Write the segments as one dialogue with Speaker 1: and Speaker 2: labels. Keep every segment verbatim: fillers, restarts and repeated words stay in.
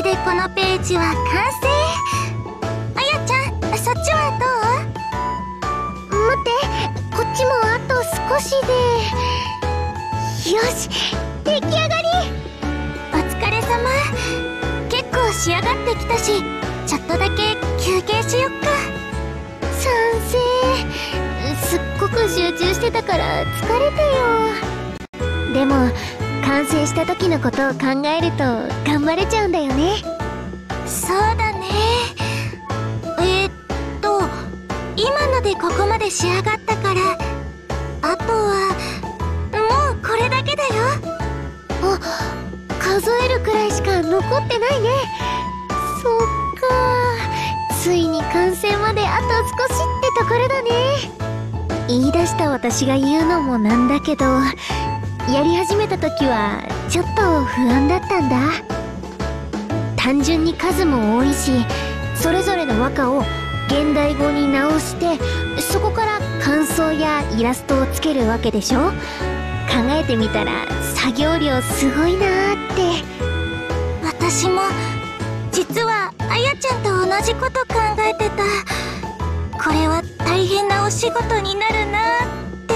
Speaker 1: でこのページは完成。あやちゃん、そっちはどう？待って、こっちもあと少しで。よし、出来上がり。お疲れ様。結構仕上がってきたし、ちょっとだけ休憩しよっか。賛成。すっごく集中してたから疲れたよ。でも完成した時のことを考えると頑張れちゃうんだよね。そうだね。えー、っと今のでここまで仕上がったから、あとはもうこれだけだよ。あ、数えるくらいしか残ってないね。そっか、ついに完成まであと少しってところだね。言い出した私が言うのもなんだけど、やり始めた時はちょっと不安だったんだ。単純に数も多いし、それぞれの和歌を現代語に直して、そこから感想やイラストをつけるわけでしょ。考えてみたら作業量すごいなーって。私も実はあやちゃんと同じこと考えてた。これは大変なお仕事になるなーって。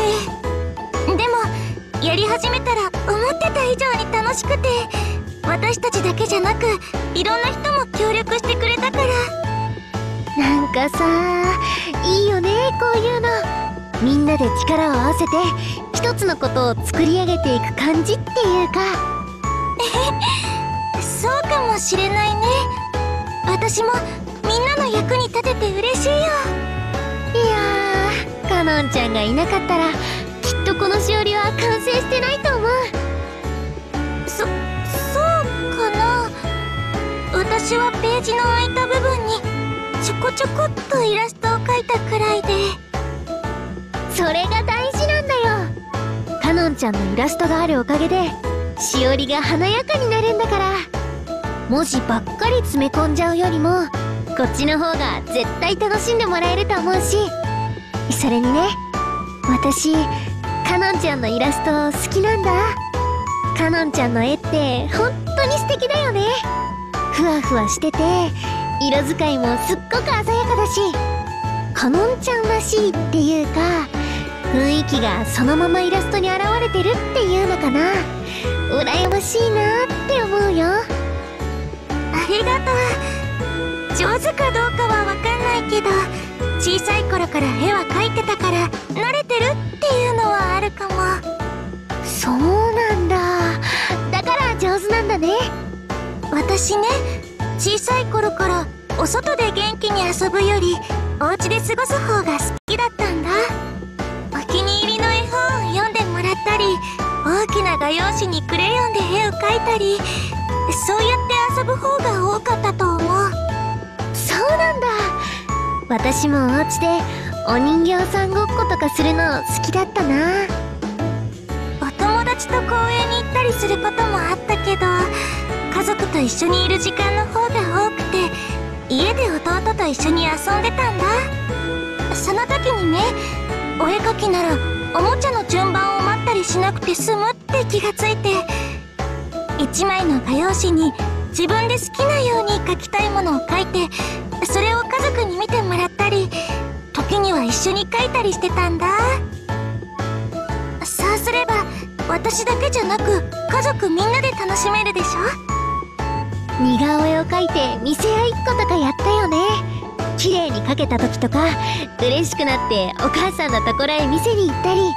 Speaker 1: でもやり始めたら思ってた以上に楽しくて、私たちだけじゃなくいろんな人も協力してくれたから。なんかさ、いいよね、こういうの。みんなで力を合わせて一つのことを作り上げていく感じっていうか。そうかもしれないね。私もみんなの役に立てて嬉しいよ。いやー、かのんちゃんがいなかったらきっとこのしおりは完成してないと思う。そ、そうかな。私はページの空いた部分にちょこちょこっとイラストを描いたくらいで。それが大事なんだよ。かのんちゃんのイラストがあるおかげでしおりが華やかになるんだから。文字ばっかり詰め込んじゃうよりもこっちの方が絶対楽しんでもらえると思うし。それにね、私かのんちゃんのイラスト好きなんだ。かのんちゃんの絵って本当に素敵だよね。ふわふわしてて色使いもすっごく鮮やかだし、かのんちゃんらしいっていうか、雰囲気がそのままイラストに現れてるっていうのかな。羨ましいなって思うよ。ありがとう。上手かどうかはわかんないけど、小さい頃から絵は描いてたから慣れてるっていうのはあるかも。そうなんだ。だから上手なんだね。私ね、小さい頃からお外で元気に遊ぶよりお家で過ごす方が好きだったんだ。お気に入りの絵本を読んでもらったり、大きな画用紙にクレヨンで絵を描いたり、そうやって遊ぶ方が多かったと思う。そうなんだ。私もお家でお人形さんごっことかするの好きだったな。お友達と公園に行ったりすることもあったけど、家族と一緒にいる時間の方が多くて、家で弟と一緒に遊んでたんだ。その時にね、お絵描きならおもちゃの順番を待ったりしなくて済むって気がついて、一枚の画用紙に自分で好きなように描きたいものを描いて、それを家族に見てもらったり、時には一緒に描いたりしてたんだ。そうすれば私だけじゃなく家族みんなで楽しめるでしょ。似顔絵を描いて見せ合いっことかやったよね。綺麗に描けた時とか嬉しくなってお母さんのところへ見せに行ったり。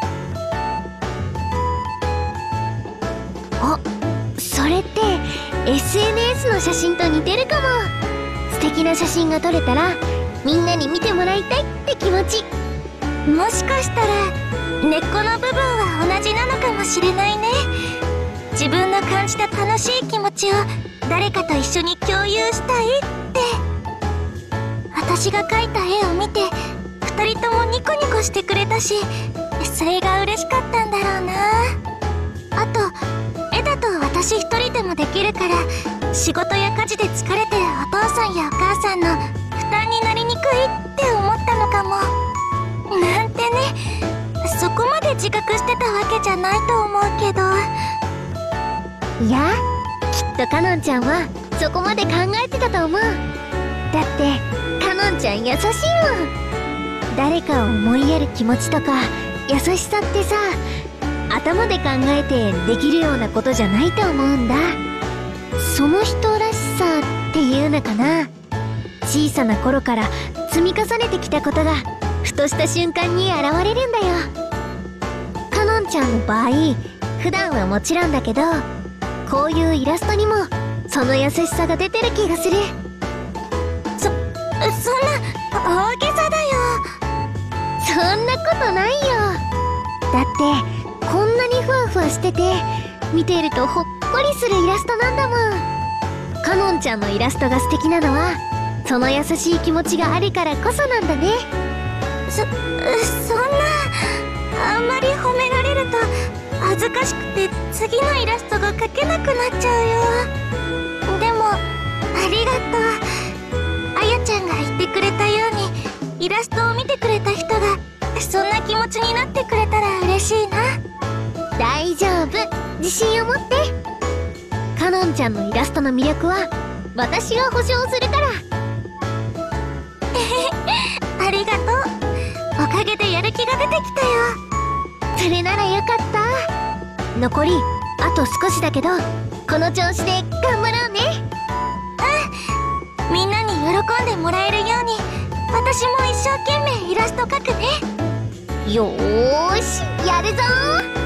Speaker 1: あ、それって エスエヌエス の写真と似てるかも。素敵な写真が撮れたらみんなに見てもらいたいって気持ち。もしかしたら根っこの部分は同じなのかもしれないね。自分の感じた楽しい気持ちを誰かと一緒に共有したいって。私が描いた絵を見てふたりともニコニコしてくれたし、それが嬉しかったんだろうな。あと絵だと私一人でもできるから、仕事や家事で疲れてるお父さんやお母さんの負担になりにくいって思ったのかも。なんてね、そこまで自覚してたわけじゃないと思うけど。いや、きっとかのんちゃんはそこまで考えてたと思う。だってかのんちゃん優しいもん。誰かを思いやる気持ちとか優しさってさ、頭で考えてできるようなことじゃないと思うんだ。その人らしさっていうのかな。小さな頃から積み重ねてきたことがふとした瞬間に現れるんだよ。かのんちゃんの場合、普段はもちろんだけど、こういうイラストにもその優しさが出てる気がする。そ、そんな大げさだよ。そんなことないよ。だってこんなにふわふわしてて、見てるとほっこりするイラストなんだもん。かのんちゃんのイラストが素敵なのは、その優しい気持ちがあるからこそなんだね。そ、そんな、あんまり褒められると恥ずかしくて次のイラストが描けなくなっちゃうよ。でもありがとう。あやちゃんが言ってくれたように、イラストを見てくれた人がそんな気持ちになってくれたら嬉しいな。大丈夫、自信を持って。かのんちゃんのイラストの魅力は私が保証するから。ありがとう。おかげでやる気が出てきたよ。それならよかった。残りあと少しだけど、この調子で頑張ろうね。うん、みんなに喜んでもらえるように私も一生懸命イラスト描くね。よーし、やるぞー。